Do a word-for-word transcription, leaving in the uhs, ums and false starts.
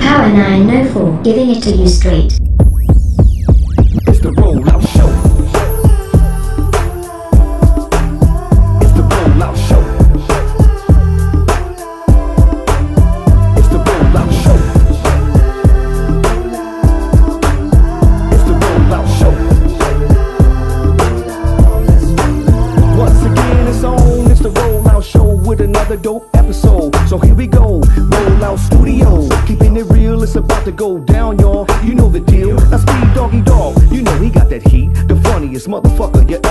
Power nine oh four, giving it to you straight. It's the Rollout Show. It's the Rollout Show. It's the Rollout Show. It's the Rollout Show. Once again, it's on. It's the Rollout Show with another dope episode. So here we go. Rollout Studios, keeping it real. It's about to go down, y'all. You know the deal. Now Speed Doggy Dog, you know he got that heat. The funniest motherfucker you